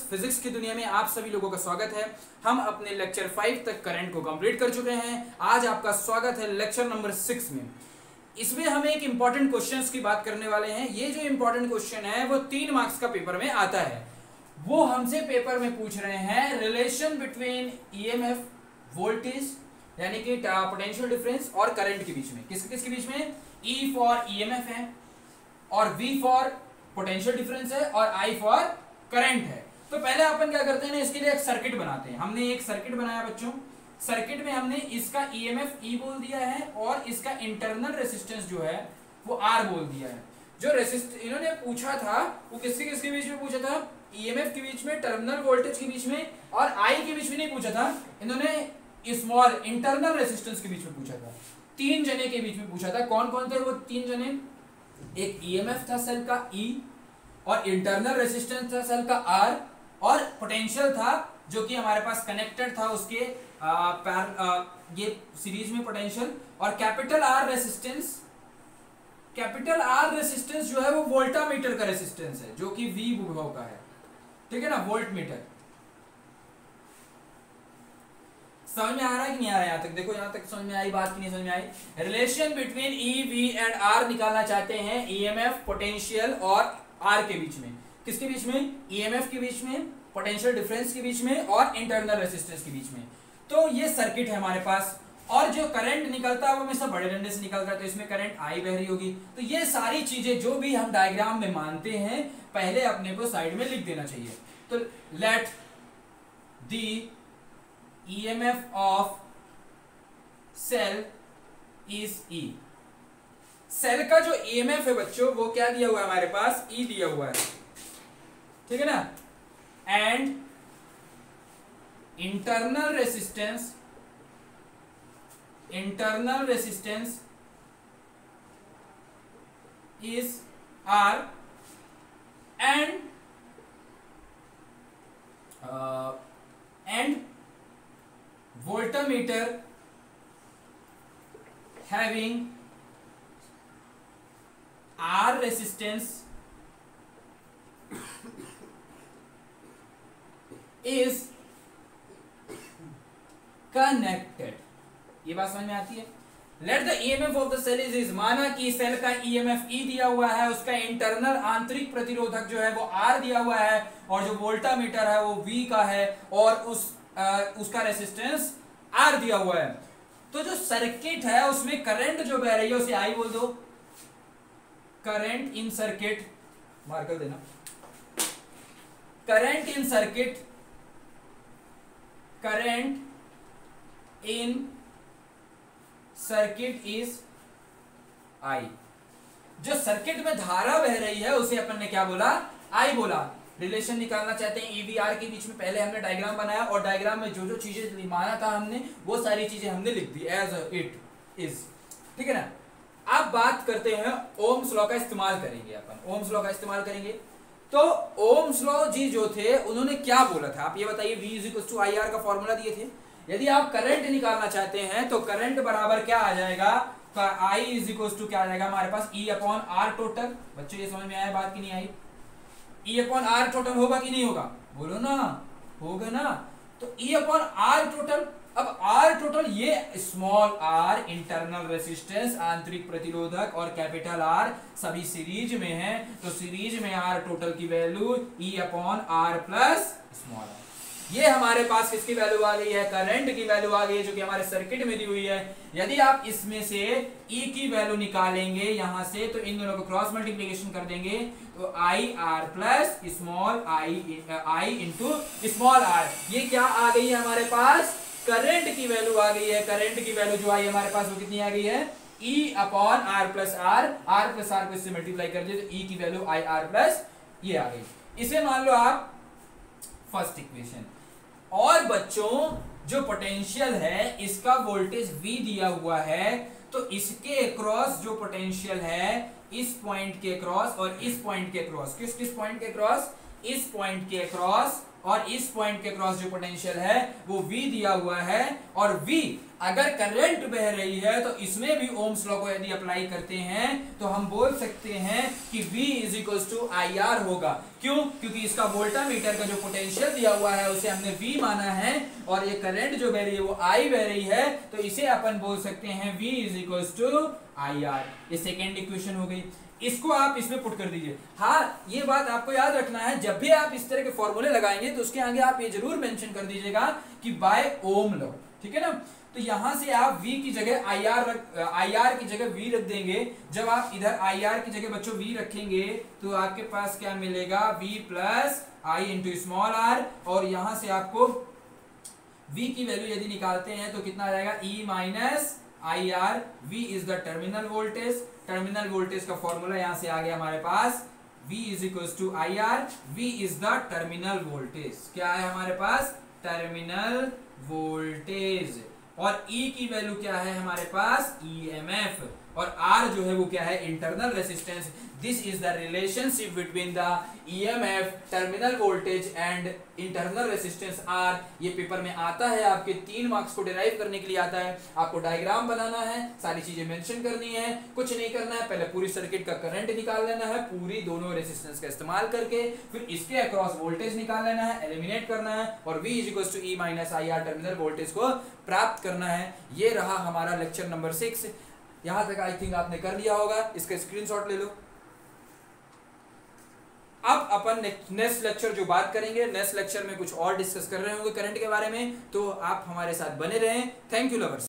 Physics की दुनिया में आप सभी लोगों का स्वागत है। हम अपने लेक्चर 5 तक करंट को कंप्लीट कर चुके हैं। आज आपका स्वागत है लेक्चर नंबर 6 में। इसमें हम एक इंपॉर्टेंट क्वेश्चंस की बात करने वाले हैं। ये जो इंपॉर्टेंट क्वेश्चन है वो 3 मार्क्स का पेपर में आता है। वो हमसे पेपर में पूछ रहे हैं रिलेशन बिटवीन ईएमएफ, वोल्टेज यानी कि पोटेंशियल डिफरेंस और करंट के बीच में। किसके बीच में? ई फॉर ईएमएफ है और वी फॉर पोटेंशियल डिफरेंस है और आई फॉर करंट है। तो पहले अपन क्या करते हैं ना, इसके लिए एक सर्किट बनाते हैं। हमने एक सर्किट बनाया बच्चों। सर्किट में हमने इसका ईएमएफ ई बोल दिया है और इसका इंटरनल रेजिस्टेंस जो है वो आर बोल दिया है। जो रेजिस्टेंस इन्होंने पूछा था वो किसके बीच में पूछा था? ईएमएफ के बीच में, टर्मिनल वोल्टेज के बीच में और आई के बीच में नहीं पूछा था। इन्होंने स्मॉल इंटरनल रेजिस्टेंस के बीच में पूछा था। 3 जने के बीच में पूछा था। कौन कौन थे वो 3 जने? एक ईएमएफ था सेल का ई और इंटरनल रेजिस्टेंस था सेल का आर और पोटेंशियल था जो कि हमारे पास कनेक्टेड था उसके ये सीरीज में पोटेंशियल। और कैपिटल आर रेजिस्टेंस जो है वो वोल्टामीटर का रेजिस्टेंस है जो कि वी विभव का है। ठीक है ना, वोल्ट मीटर। समझ में आ रहा है कि नहीं आ रहा है? यहां तक देखो, यहां तक समझ में आई बात कि नहीं समझ में आई? Relation between E, V and R निकालना चाहते हैं ईएमएफ, पोटेंशियल और आर के बीच में। किसके बीच में? ईएमएफ के बीच में, पोटेंशियल डिफरेंस के बीच में और इंटरनल रेजिस्टेंस के बीच में। तो ये सर्किट है हमारे पास और जो करंट निकलता है वो हमेशा बड़े डंडे से निकलता है, तो इसमें करंट आई बह रही होगी। तो ये सारी चीजें जो भी हम डायग्राम में मानते हैं पहले अपने को साइड में लिख देना चाहिए। तो let the EMF of cell is E। Cell का जो EMF है बच्चों वो क्या दिया हुआ है हमारे पास? E दिया हुआ है। ठीक है ना। And internal resistance is R and voltmeter having R resistance is connected। ये बात समझ में आती है? Let the EMF of the cell is माना कि सेल का ईएमएफ ई दिया हुआ है, उसका इंटरनल आंतरिक प्रतिरोधक जो है वो आर दिया हुआ है और जो वोल्टामीटर है वो वी का है और उसका रेसिस्टेंस आर दिया हुआ है। तो जो सर्किट है उसमें करंट जो बह रही है उसे आई बोल दो। करंट इन सर्किट, मार कर देना। Current in circuit is I. जो सर्किट में धारा बह रही है उसे अपन ने क्या बोला? आई बोला। रिलेशन निकालना चाहते हैं ईवीआर के बीच में। पहले हमने डायग्राम बनाया और डायग्राम में जो जो चीजें माना था हमने वो सारी चीजें हमने लिख दी एज इट इज। ठीक है ना। अब बात करते हैं ओम्स लॉ का इस्तेमाल करेंगे अपन। ओम्स लॉ का इस्तेमाल करेंगे। तो ओम्स लॉ जी जो थे उन्होंने क्या बोला था आप ये बताइए। V = IR का फॉर्मूला दिए थे। यदि आप करंट निकालना चाहते हैं तो करंट बराबर क्या आ जाएगा? I = क्या आ जाएगा हमारे पास? E/R total. बच्चों ये समझ में आया बात की नहीं आई? E/R टोटल होगा कि नहीं होगा? बोलो ना, होगा ना। तो E/R टोटल। अब R टोटल ये स्मॉल r इंटरनल रेजिस्टेंस आंतरिक प्रतिरोधक और कैपिटल R सभी सीरीज में है। तो सीरीज में R टोटल की value E/R plus small r। ये हमारे पास किसकी वैल्यू आ गई है? करंट की वैल्यू आ गई है जो कि हमारे सर्किट में दी हुई है। यदि आप इसमें से E की वैल्यू निकालेंगे यहां से तो इन दोनों को क्रॉस मल्टीप्लिकेशन कर देंगे तो IR plus small I into small r। ये क्या आ गई है हमारे पास? करंट की वैल्यू आ गई है। करंट की वैल्यू जो आई है हमारे पास वो कितनी आ गई है? E/R plus R। R plus R को इससे मल्टीप्लाई कर दिए तो E की वैल्यू IR प्लस ये आ गई। इसे मान लो आप फर्स्ट इक्वेशन। और बच्चों जो पोटेंशियल है इसका वोल्टेज V दिया हुआ है तो इसके अक्रॉस जो पोटेंशियल है इस पॉइंट के क्रॉस और इस पॉइंट के क्रॉस, किस पॉइंट के क्रॉस? इस पॉइंट के अक्रॉस और इस पॉइंट के क्रॉस जो पोटेंशियल है वो V दिया हुआ है, और V अगर करंट बह रही है तो इसमें भी ओम्स लॉ को यदि अप्लाई करते हैं तो हम बोल सकते हैं कि V is equal to IR होगा। क्यों? क्योंकि इसका वोल्टामीटर का जो पोटेंशियल दिया हुआ है उसे हमने V माना है, और ये करंट जो बह रही है वो I बह रही है, तो इसे अपन बोल सकते हैं V is equal to IR। ये सेकेंड इक्वेशन हो गई। इसको आप इसमें पुट कर दीजिए। हाँ, ये बात आपको याद रखना है, जब भी आप इस तरह के फॉर्मूले लगाएंगे तो उसके आगे आप ये जरूर मेंशन कर दीजिएगा कि बाय ओम लॉ, ठीक है ना। तो यहां से आप V की जगह IR की जगह V रख देंगे। जब आप इधर IR की जगह बच्चों V रखेंगे तो आपके पास क्या मिलेगा, V plus I into small r, और यहां से आपको V की वैल्यू यदि निकालते हैं तो कितना आ जाएगा, E minus IR। V is the terminal voltage. Terminal voltage का फॉर्मूला यहां से आ गया हमारे पास, V is equal to IR। V is the terminal voltage. क्या है हमारे पास, टर्मिनल वोल्टेज। और E की वैल्यू क्या है हमारे पास, EMF, और R जो है वो क्या है, internal resistance. This is the relationship between the EMF, terminal voltage and internal resistance R। ये पेपर में आता है, आपके 3 मार्क्स को डिराइव करने के लिए आता है। आपको डायग्राम बनाना है, सारी चीजें मेंशन करनी है, कुछ नहीं करना है, पहले पूरी सर्किट का करंट निकाल लेना है पूरी दोनों रेसिस्टेंस का इस्तेमाल करके, फिर इसके अक्रॉस वोल्टेज निकाल लेना है, एलिमिनेट करना है, और V is equal to E minus IR terminal voltage को प्राप्त करना है। ये रहा हमारा लेक्चर नंबर 6। यहां तक आई थिंक आपने कर लिया होगा, इसका स्क्रीनशॉट ले लो। अब अपन नेक्स्ट लेक्चर जो बात करेंगे, नेक्स्ट लेक्चर में कुछ और डिस्कस कर रहे होंगे करंट के बारे में, तो आप हमारे साथ बने रहें। Thank you lovers.